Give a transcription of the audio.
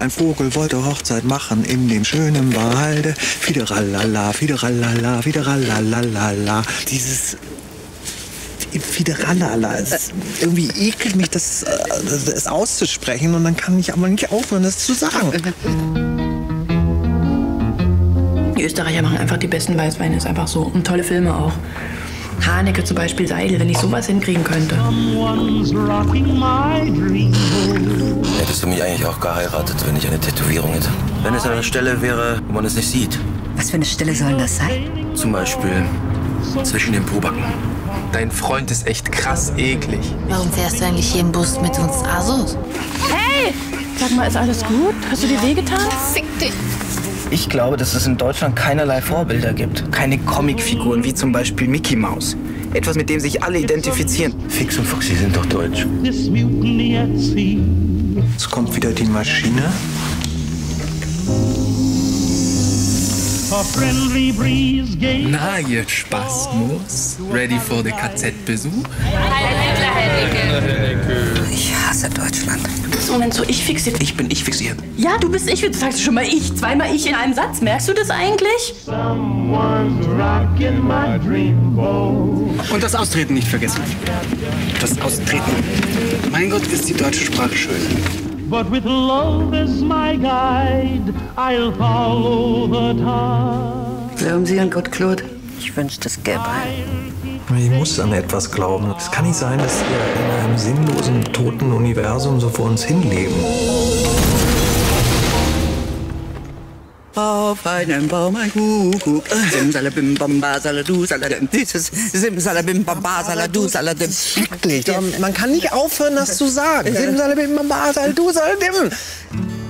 Ein Vogel wollte Hochzeit machen in dem schönen Walde. Fideralala, fideralala, fideralala. Dieses Fideralala, irgendwie ekelt mich, das auszusprechen. Und dann kann ich aber nicht aufhören, das zu sagen. Die Österreicher machen einfach die besten Weißweine, ist einfach so. Und tolle Filme auch. Haneke zum Beispiel, Seidel, wenn ich sowas hinkriegen könnte. Hättest du mich eigentlich auch geheiratet, wenn ich eine Tätowierung hätte? Wenn es an einer Stelle wäre, wo man es nicht sieht. Was für eine Stelle soll das sein? Zum Beispiel zwischen den Pobacken. Dein Freund ist echt krass eklig. Warum fährst du eigentlich hier im Bus mit uns Asos? Hey! Sag mal, ist alles gut? Hast du dir wehgetan? Fick dich! Ich glaube, dass es in Deutschland keinerlei Vorbilder gibt. Keine Comicfiguren wie zum Beispiel Mickey Mouse. Etwas, mit dem sich alle identifizieren. Fix und Foxy sind doch deutsch. Es kommt wieder die Maschine. Na, ihr Spasmus. Ready for the KZ-Besuch? Ich hasse Deutschland. Moment, so ich fixiert. Ich bin ich fixiert. Ja, du bist ich. Du sagst schon mal ich. Zweimal ich in einem Satz. Merkst du das eigentlich? Und das Austreten nicht vergessen. Das Austreten. Mein Gott, ist die deutsche Sprache schön. But with love as my guide, I'll follow the tide. Glauben Sie an Gott, Claude? Ich wünschte, es gäbe einen. Ich muss an etwas glauben. Es kann nicht sein, dass wir in einem sinnlosen, toten Universum so vor uns hinleben. Auf einem Baum ein Kuckuck. Simsalabim, bamba, saladu, saladim. Simsalabim, bamba, saladu, saladim. Schrecklich. Man kann nicht aufhören, das zu sagen. Simsalabim, bamba, saladu, saladim.